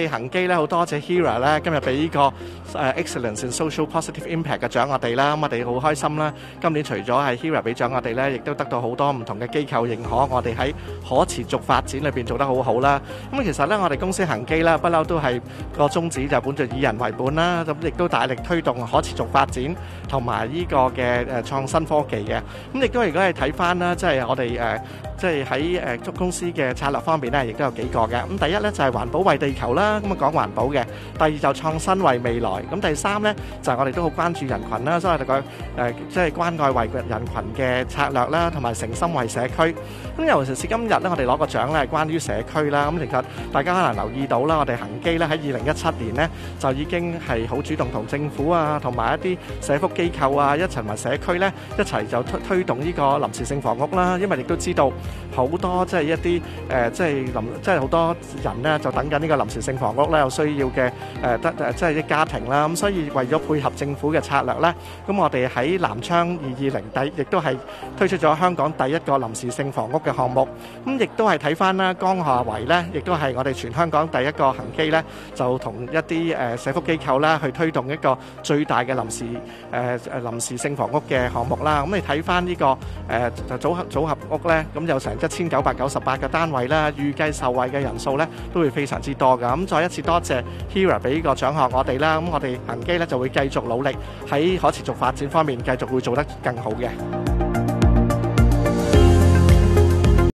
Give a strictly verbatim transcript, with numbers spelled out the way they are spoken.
哋恒基咧好多謝 H E R A 咧今日俾呢個誒 Excellence in Social Positive Impact 嘅獎我哋啦，咁我哋好開心啦。今年除咗係 H E R A 俾獎我哋咧，亦都得到好多唔同嘅機構認可，我哋喺可持續發展裏邊做得好好啦。咁其實咧，我哋公司恒基咧不嬲都係個宗旨就本着以人為本啦，咁亦都大力推動可持續發展同埋呢個嘅誒創新科技嘅。咁亦都如果係睇翻啦，即係我哋誒即係喺誒公司嘅策略方面咧，亦都有幾個嘅。咁第一咧就係環保為地球啦，咁啊講環保嘅。第二就創新為未來。咁第三咧就係我哋都好關注人群啦，所以我哋個誒即係關愛為人群嘅策略啦，同埋誠心為社區。咁尤其是今日咧，我哋攞個獎咧係關於社區啦。咁其實大家可能留意到啦，我哋恒基咧喺二零一七年咧就已經係好主動同政府啊，同埋一啲社福機構啊，一齊同埋社區咧一齊就推推動呢個臨時性房屋啦。因為亦都知道好多即係一啲誒即係臨即係好多人咧就等緊呢個臨時性房屋咧有需要嘅誒得誒即係啲家庭啦。咁所以為咗配合政府嘅策略咧，咁我哋喺南昌二二零第亦都係推出咗香港第一個臨時性房屋嘅項目。咁亦都係睇翻啦，江夏圍咧，亦都係我哋全香港第一個恒基咧，就同一啲誒社福機構啦，去推動一個最大嘅臨時誒誒臨時性房屋嘅項目啦。咁你睇翻呢個誒組合組合屋咧，咁有成一千九百九十八個單位啦，預計受惠嘅人數咧都會非常之多㗎。咁再一次多謝 H E R A 俾呢個獎項我哋啦。咁我哋恒基咧就會繼續努力喺可持續發展方面繼續會做得更好嘅。